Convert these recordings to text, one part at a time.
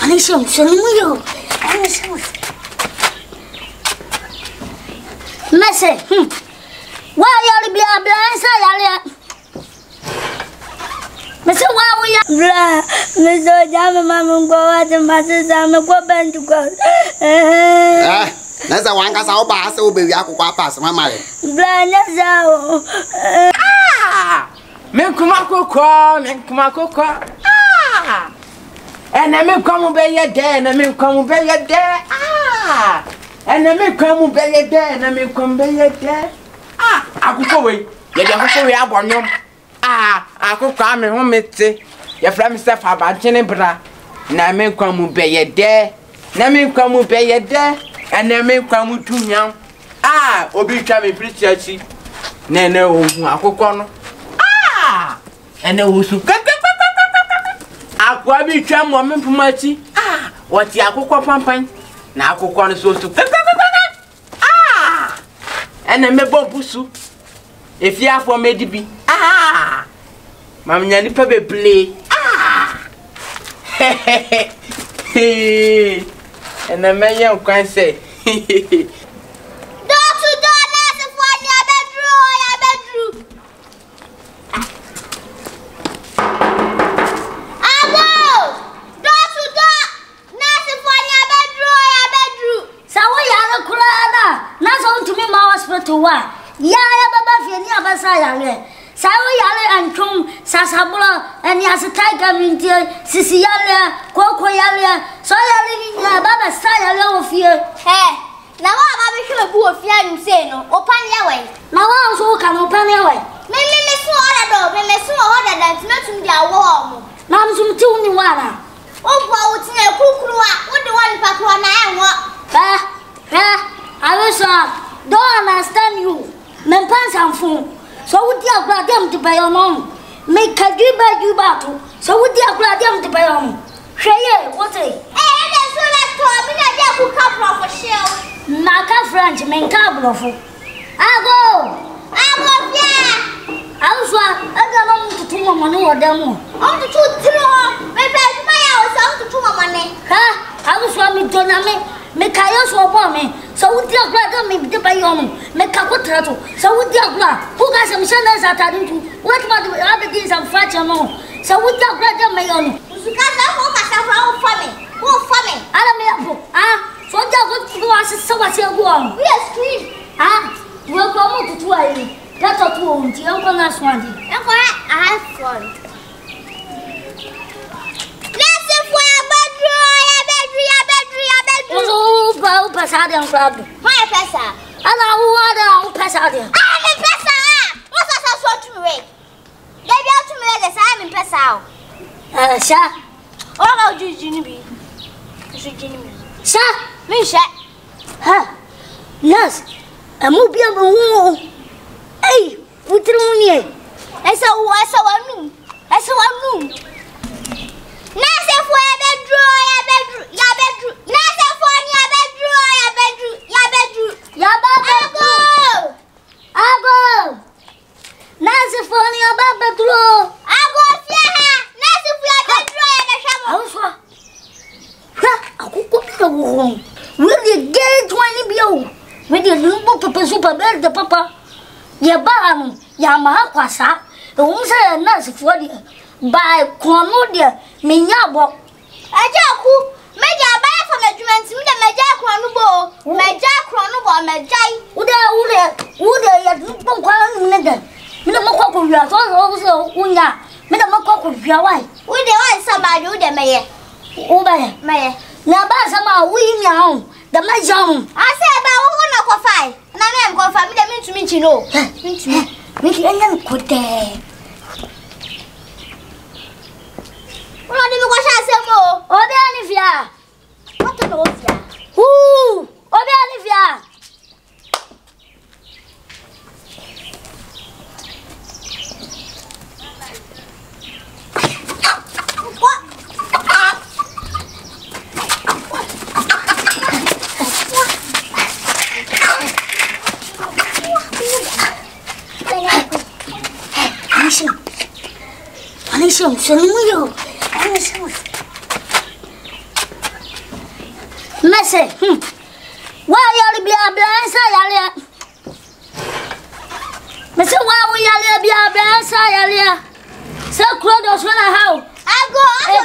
Anisha, Sonimu. Messy. Why y'all be a blind side? Mr. Why we are Mr. Jamma, Mamma, go out and Masters, I'm a go back to go. That's a one cast our pass will be Agyaaku pass, my mother. Blind as Ah! Menkumako, ah! And I may come obey your day, and I may come obey your day. Ah! And I may come obey your day, and I may come obey your day. Ah! I could go away. You're going to ah! I could come home, it's your friend myself about Jenny Bra. And I may come obey your day, and I may come obey your day, and I may come too young. Ah! Obi Chammy Pretty. Nene, I could come. Ah! And there was Aku abi twam wo mempomati ah woti akokọ pampan na akokọ no so ah ene mebọ busu efi afọ medibi ah mam nya nipa beble ah ene meye nkwan se and as a tiger in Sicilia, Cocoyalia, so I Baba style of fear. Hey, now I'm sure a poor fear in Seno, open your way. Now I also can open your way. Maybe Miss Water, maybe Miss Water that's not in their warm. Now I'm some tuning water. Oh, well, it's a cook. What do one pack one I want? Awesoa, don't understand you. Men pants and fool. So would you have them to buy your mom? Make a give by you battle. So would you have them to buy your mom? Share what a that's what I told me that you come from a shell. Naka French, men cablo. I go, yeah. Awesoa, I don't know to two money or demo. On the two, maybe my house out to two money. Awesoa, me don't make a use of me. So would you have me to buy your mom? Make a good turtle. So would you have who got some shunners at I do? What about the other things I'm fighting on? So would you have them my own? You can't hold myself around for me. Who for me? I don't know. So you got to go as so much you're going. Yes, please. We'll come to 2. That's a 2. You're going to swan. I have fun. Oh, Passadian crowd. My Pessa. Allow Passadian. I'm in Pessa. What's that so to me? They be out to me as I'm in Pessa. Sir. All about you, Jinny. Sir, me, sir. Ha. Yes. A movie of a wall. Hey, what do you mean? I saw one room. Nasa for a bedroom, your bedroom. Nasa for your bedroom. I go. Nasa for your bedroom. I go. Nasa for your bedroom. I go. Will you get 20 below? With your little papa super bed, the papa. Your barn, Yamaha Quasa. The woman said, Nasa for you. By Cornodia, Minyabo. Agyaaku, Major buy from the Germans, Major Cronubo, Majai. Would I look one nigger? Madame Coco, you are also Unya. Madame Coco, you are white. Would they want somebody who they may? Obey, may. Now, Bassama, we know the Major. I say about 1 5. And I am going for me to meet you know. Meet you could day. What do you want? Olivia. What an Olivia? Who? Olivia. What? Anisha, Mese. Why yali be a blessa yalia? Mese why we yali be a blessa yalia? So close when I how? I go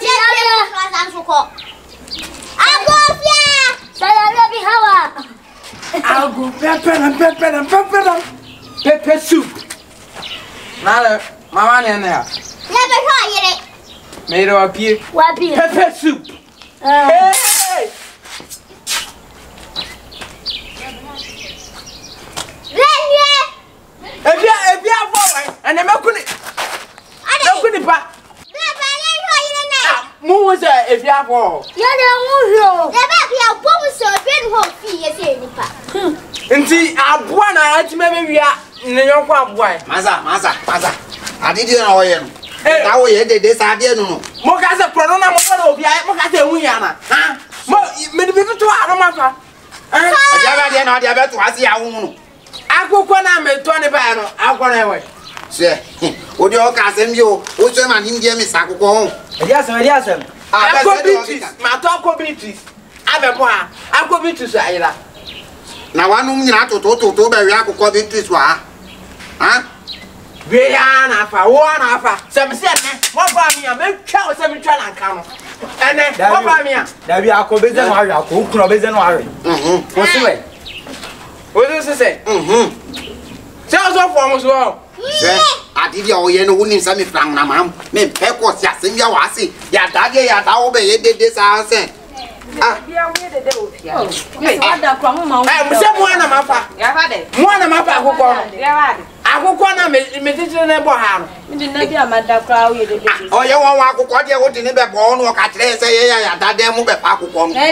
so yalia be how? I'll go pepper soup. Now, my man in there. Never try it. Made up here. What be pepper soup? Hey! If you have boy, and I'm not going to. I'm going to pack. Move if you have all. You're the baby, I'll promise so very hot fee as any. And see, I want to maybe we are in the young boy. Maza. I didn't know him. Now we had this idea. No, Mokaza Pronona Mokase Wiana. Many people to our mother. I never know the other to ask you. I go when I'm a 20 bano. I'll go away. Sir, would you cast him? You, what's your man? Him, Jamie Sako. Yes, I go beaches. My talk of beaches. I go beaches. Now, one woman not to bury Agyaaku beaches. Huh? We are for 1 hour. Some said, what about me? I make cow 7 and come. And then, what about me? There we are, Cobes and Agyaaku, Cobes and Warren. What's the way? What does it say? Tell us off almost well. I did your yen winning some from Namam. Me Pecos, yes, in your wasi. Ya daddy, ya obey this answer. Ah, one of my father. One of my father. I go corner meditation never have. Oh, you want to go there with the neighbor born or catch say, that damn move a pack of one.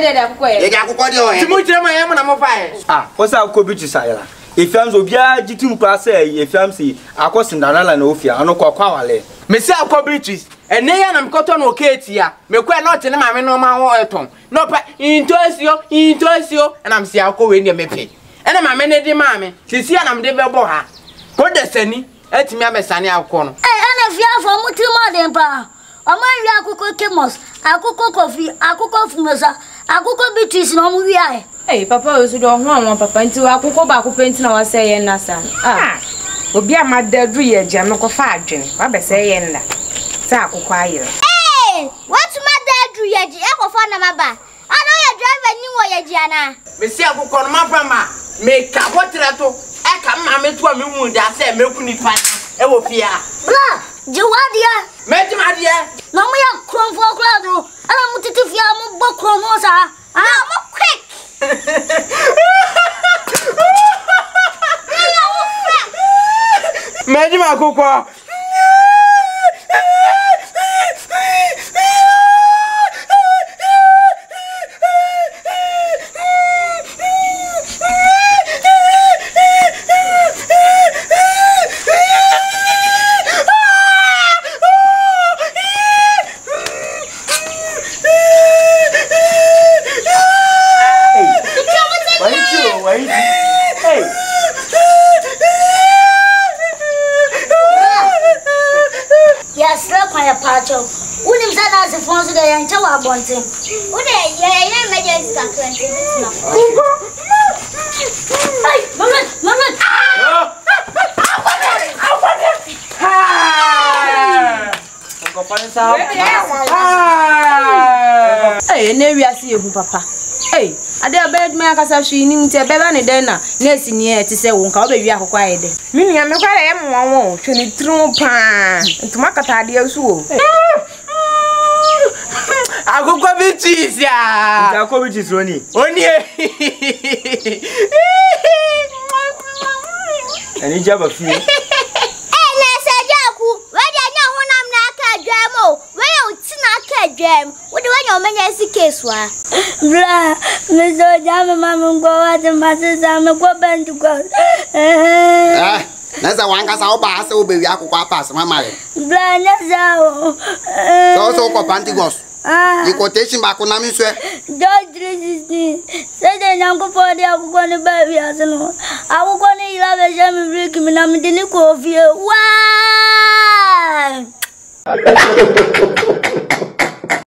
Ah, what's our Kobichi Sire? If I'm so bad, Jitum Passe, if I'm see, I was in Danala and Ofia, and Okwale. Messiah Kobichis, and Nayan and Cotton or Katia, me quite not in my normal tongue. No, but into you, and I'm see I'll go in your mepe. And I'm a minute, mammy. She see, and I'm the Boha. Go the Senny, let me have a sunny alcon. And if you have for Mutimon, Pa, or my Agyaaku Kemos, Agyaaku coffee, Agyaaku Fumosa, Agyaaku Beatrice, no movie. Hey, Papa, you don't want Papa into Agyaaku back painting our say and Nasa. Ah, will be a mad dead rear, Jamaica Fadgin. What I say and that. Saku quiet. Hey, what's my dad? You ever found a maba? I know you're driving new Jana. Monsieur Mama, make a water. I come, mammy, to a moon that said, milk me fine. I will fear. Blah, Joadia, Madam, my dear. no me a crumb for Clado, and I'm to give you a book chromosa. I'm quick. Madam, I go. Yes, look my patcho. William said as a phone today and tell our bunting. What are you? Emergency country. Hey, Mama. Hey, never see you, Papa. Hey, I dare bed me akasa she nim te beba ne den na nesi nie ti se wo nka obewi akokwa yede. Mimi ya mekwara ya mwanwo twini tru pa. Ntuma katade asu o. Agyaaku beaches ya. Agyaaku beaches oni. Oni. Ani jaba fi. What do I know? Many case wa. Blah, Mr. Jam, Mamma, go out and passes on the go band to go. That's a one cast our bass will be Agyaaku pass, my mother. Blah, that's So, Pantigos. The quotation back on Nami, sir. George 316 said, Uncle for the Agyaaku baby. I will go to 11 jam break me. I'm in the Nico of you. Why?